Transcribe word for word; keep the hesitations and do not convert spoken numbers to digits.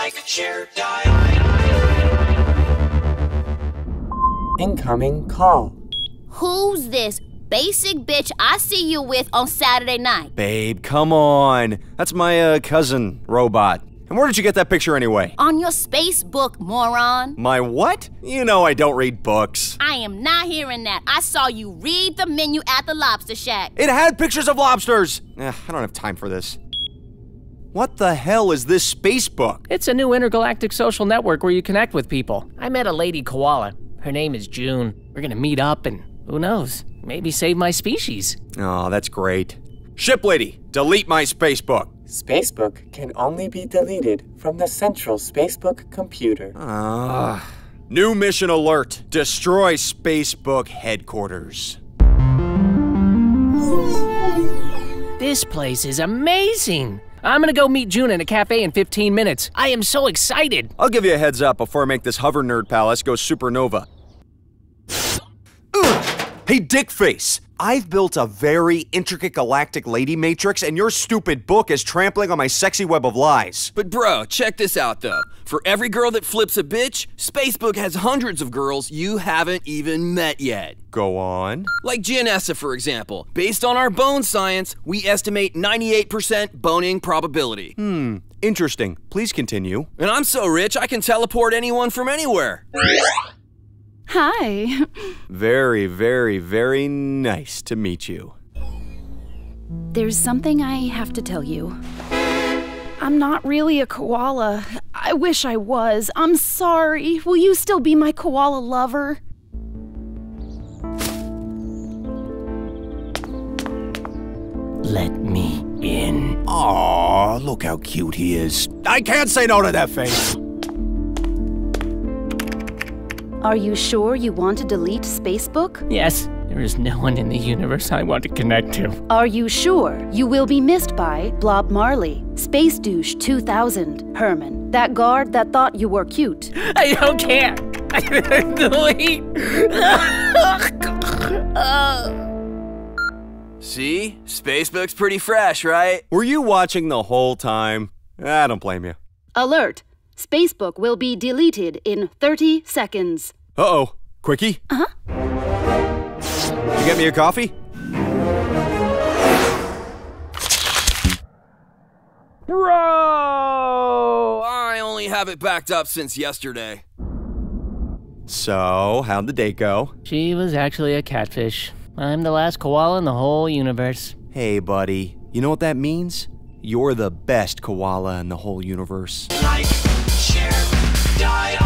like, share, die. Incoming call. Who's this basic bitch I see you with on Saturday night? Babe, come on. That's my uh, cousin, Robot. And where did you get that picture anyway? On your Facebook, moron. My what? You know I don't read books. I am not hearing that. I saw you read the menu at the Lobster Shack. It had pictures of lobsters. Eh, I don't have time for this. What the hell is this Facebook? It's a new intergalactic social network where you connect with people. I met a lady koala. Her name is June. We're gonna meet up and, who knows, maybe save my species. Oh, that's great. Ship lady, delete my Spacebook. Spacebook can only be deleted from the central Spacebook computer. Ah. Uh, new mission alert. Destroy Spacebook headquarters. This place is amazing. I'm gonna go meet June in a cafe in fifteen minutes. I am so excited. I'll give you a heads up before I make this hover nerd palace go supernova. Ugh. Hey, Dickface, I've built a very intricate galactic lady matrix, and your stupid book is trampling on my sexy web of lies. But bro, check this out though. For every girl that flips a bitch, Spacebook has hundreds of girls you haven't even met yet. Go on. Like Gianessa, for example. Based on our bone science, we estimate ninety-eight percent boning probability. Hmm, interesting. Please continue. And I'm so rich, I can teleport anyone from anywhere. Hi. Very, very, very nice to meet you. There's something I have to tell you. I'm not really a koala. I wish I was. I'm sorry. Will you still be my koala lover? Let me in. Aw, look how cute he is. I can't say no to that face. Are you sure you want to delete Spacebook? Yes, there is no one in the universe I want to connect to. Are you sure you will be missed by Blob Marley, Space Douche two thousand, Herman, that guard that thought you were cute? I don't care. Delete. See? Spacebook's pretty fresh, right? Were you watching the whole time? I don't blame you. Alert! Spacebook will be deleted in thirty seconds. Uh-oh. Quickie? Uh-huh. You get me a coffee? Bro! I only have it backed up since yesterday. So, how'd the date go? She was actually a catfish. I'm the last koala in the whole universe. Hey, buddy. You know what that means? You're the best koala in the whole universe. Like, share, die.